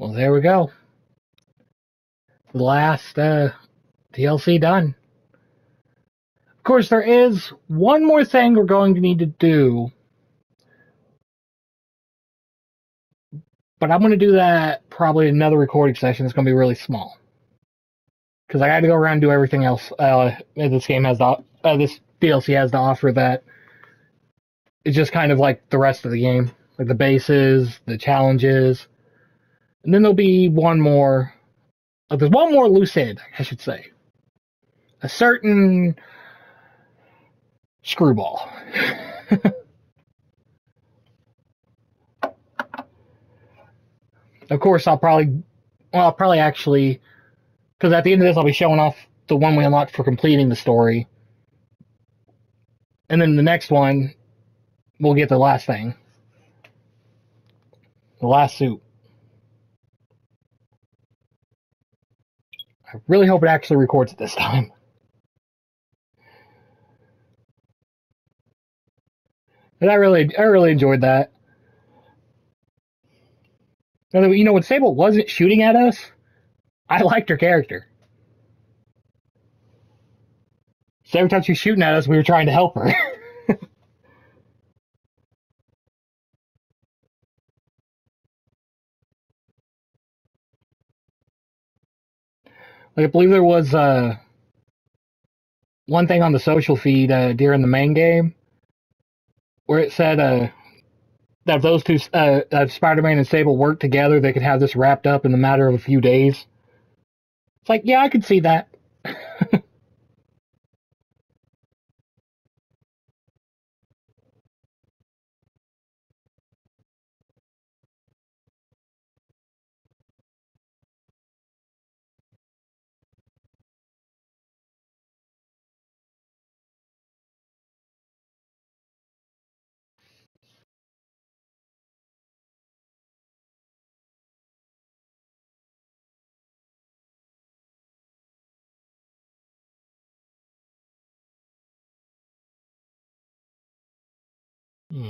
Well, there we go. The last DLC done. Of course, there is one more thing we're going to need to do, but I'm going to do that probably another recording session. It's going to be really small because I got to go around and do everything else. This game has this DLC has to offer that. It's just kind of like the rest of the game, like the bases, the challenges, and then there'll be one more. There's one more loose end, I should say. A certain screwball. Of course, I'll probably actually, because at the end of this, I'll be showing off the one we unlocked for completing the story, and then the next one, we'll get the last thing, the last suit. I really hope it actually records it this time. And I really enjoyed that. You know, when Sable wasn't shooting at us, I liked her character. So every time she was shooting at us, we were trying to help her. Like, I believe there was one thing on the social feed during the main game where it said that if those two, Spider-Man and Sable, worked together, they could have this wrapped up in the matter of a few days. It's like, yeah, I could see that. Hmm.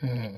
Hmm.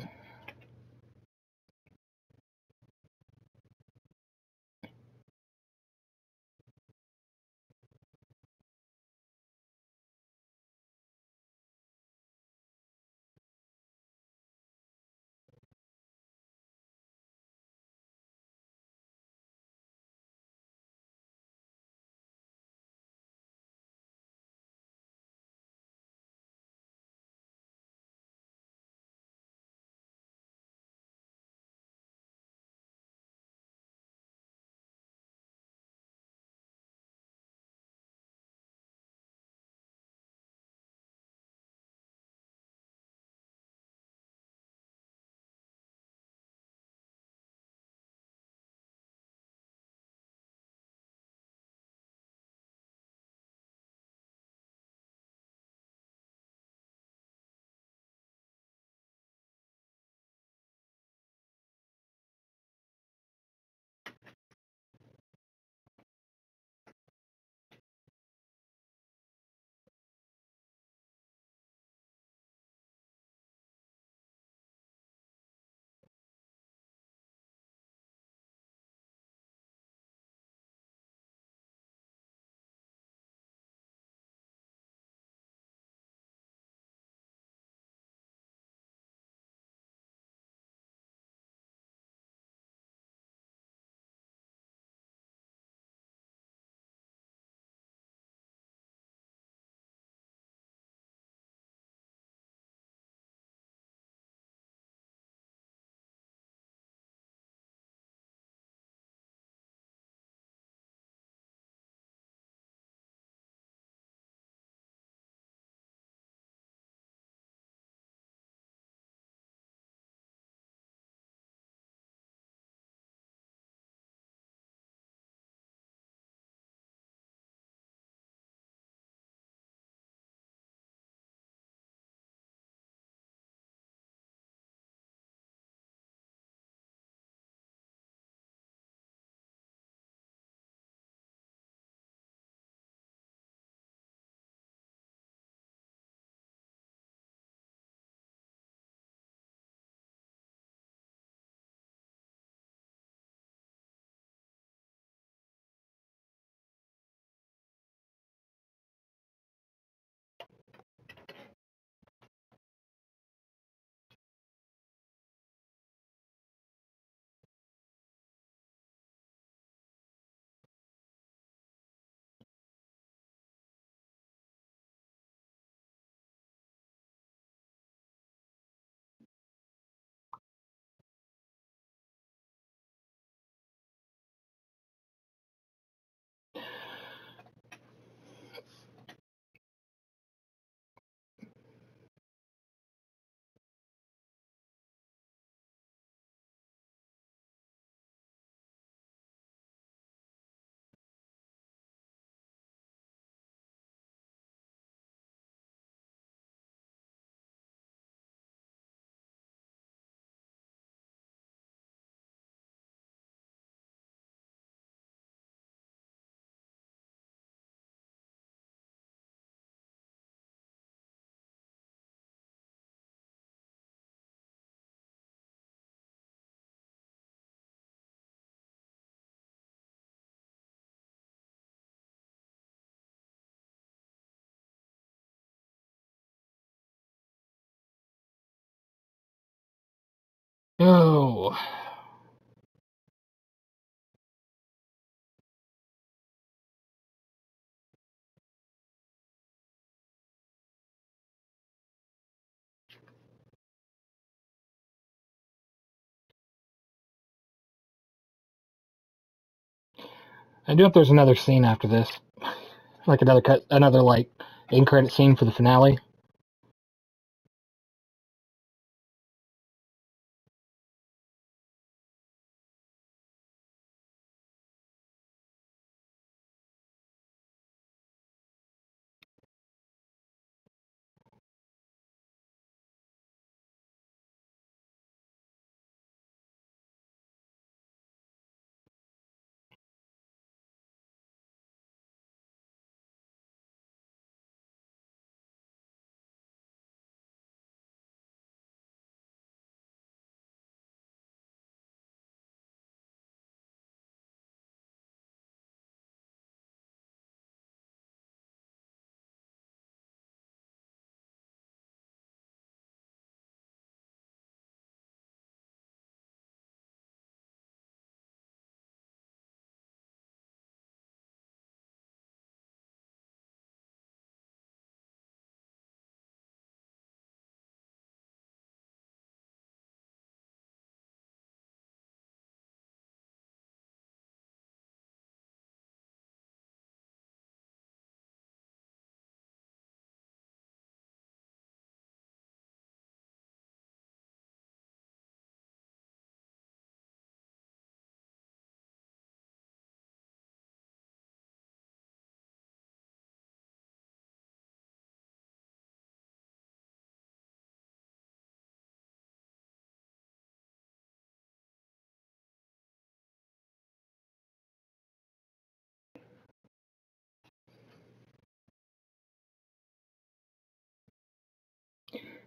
Oh. I do hope there's another scene after this. Like another like end credit scene for the finale.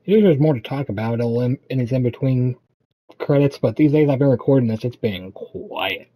Usually there's more to talk about in his in between credits, but these days I've been recording this, it's been quiet.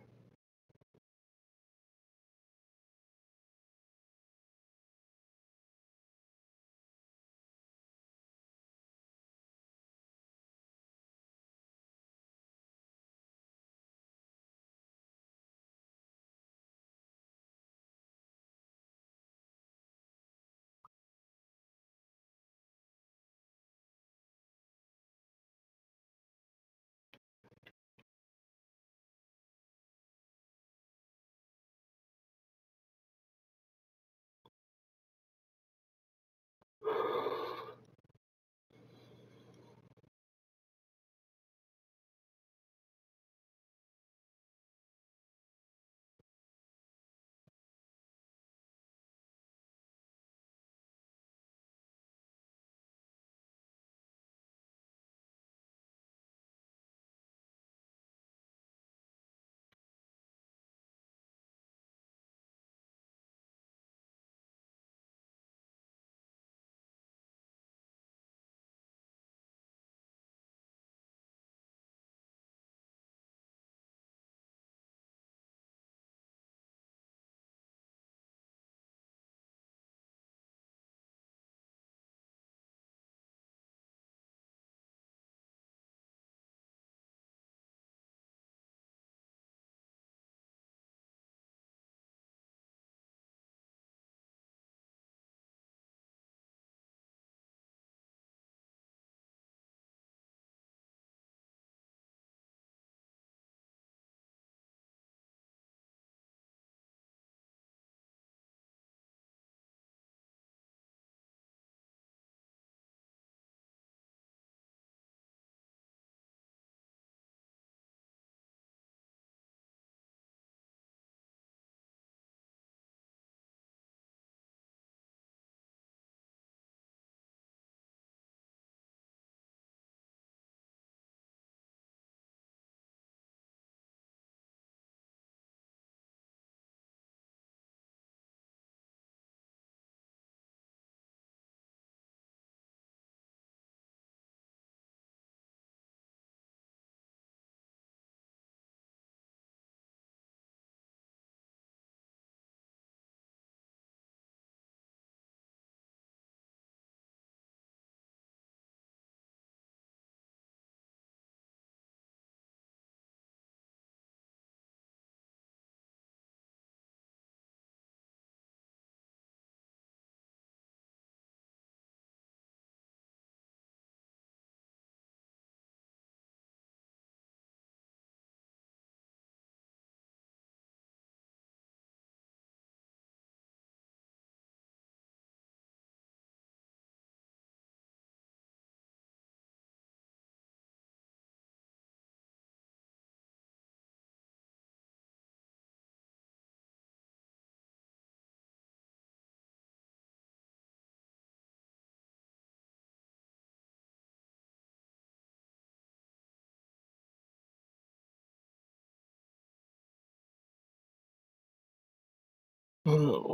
Oh.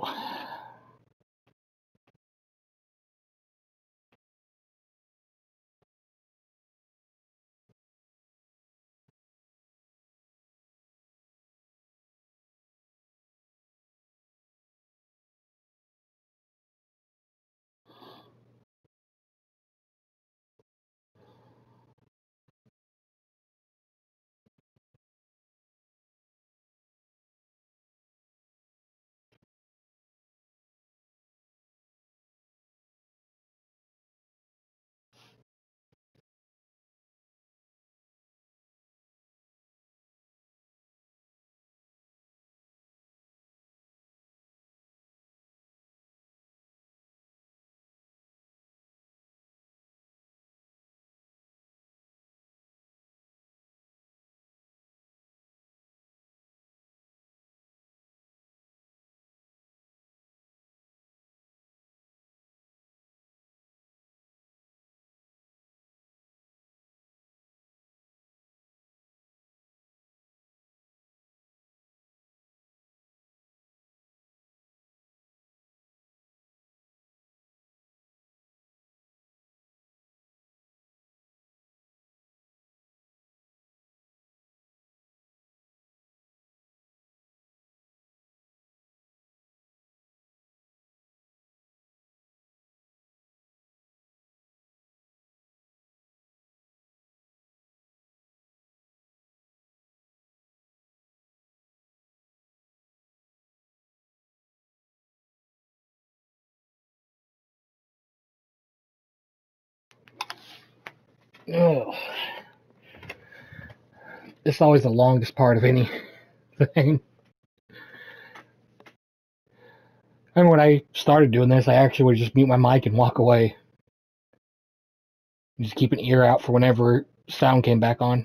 Ugh. It's always the longest part of anything. And when I started doing this, I actually would just mute my mic and walk away. Just keep an ear out for whenever sound came back on.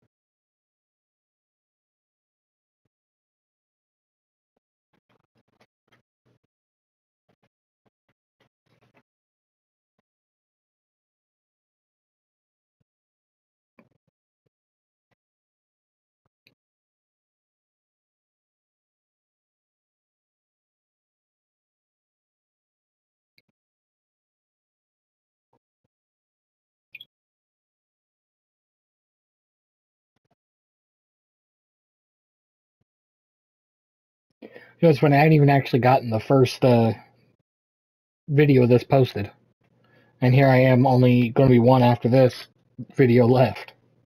It was funny, I hadn't even actually gotten the first video of this posted. And here I am, only going to be one after this video left.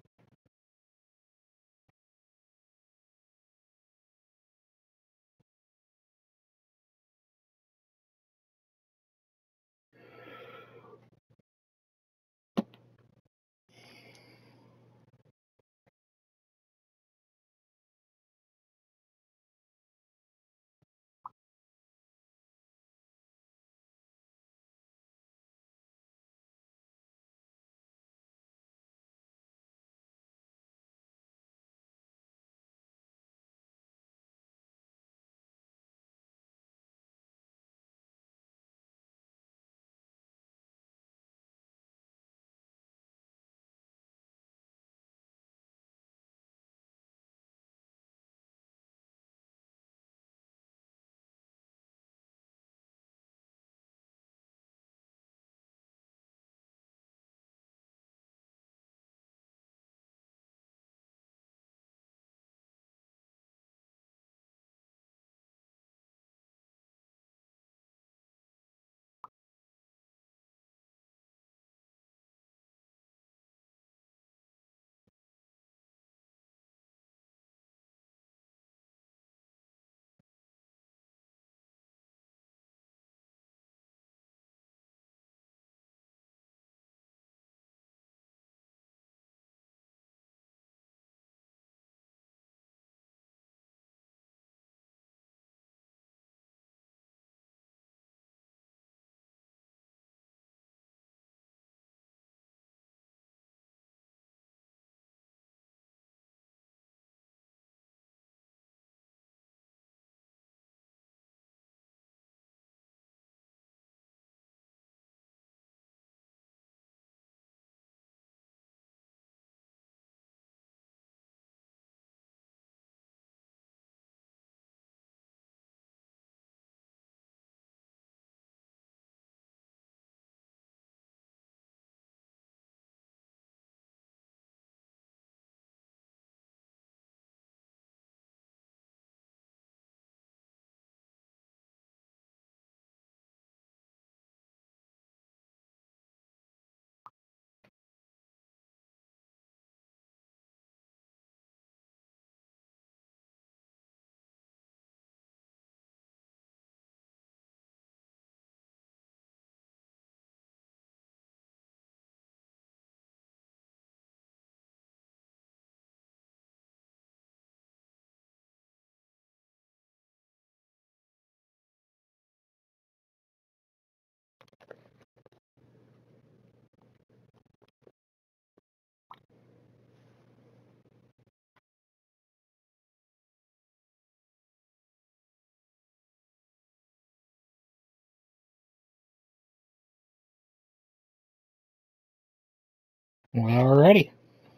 Alrighty.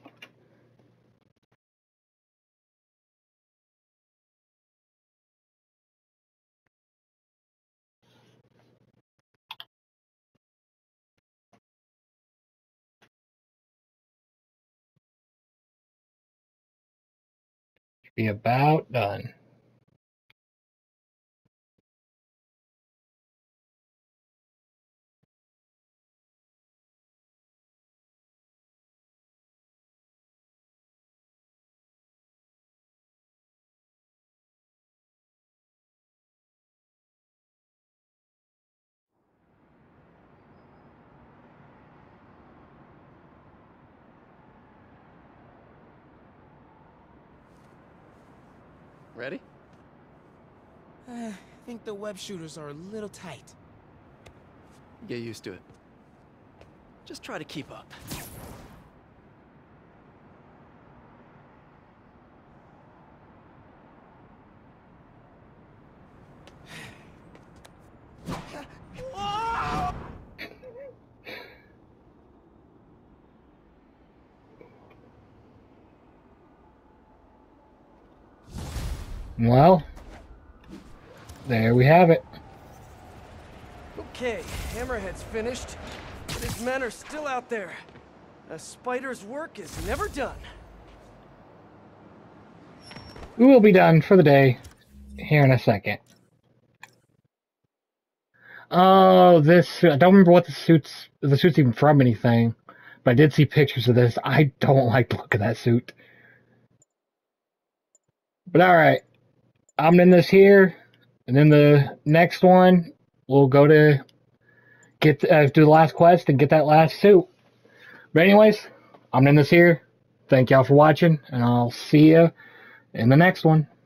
Be about done. Ready? I think the web shooters are a little tight. Get used to it. Just try to keep up. Well, there we have it. Okay, Hammerhead's finished, but his men are still out there. A spider's work is never done. We will be done for the day here in a second. Oh, this, I don't remember what the suit's even from anything, but I did see pictures of this. I don't like the look of that suit. But alright, I'm in this here, and then the next one, we'll go to get do the last quest and get that last suit. But anyways, I'm in this here. Thank y'all for watching, and I'll see you in the next one.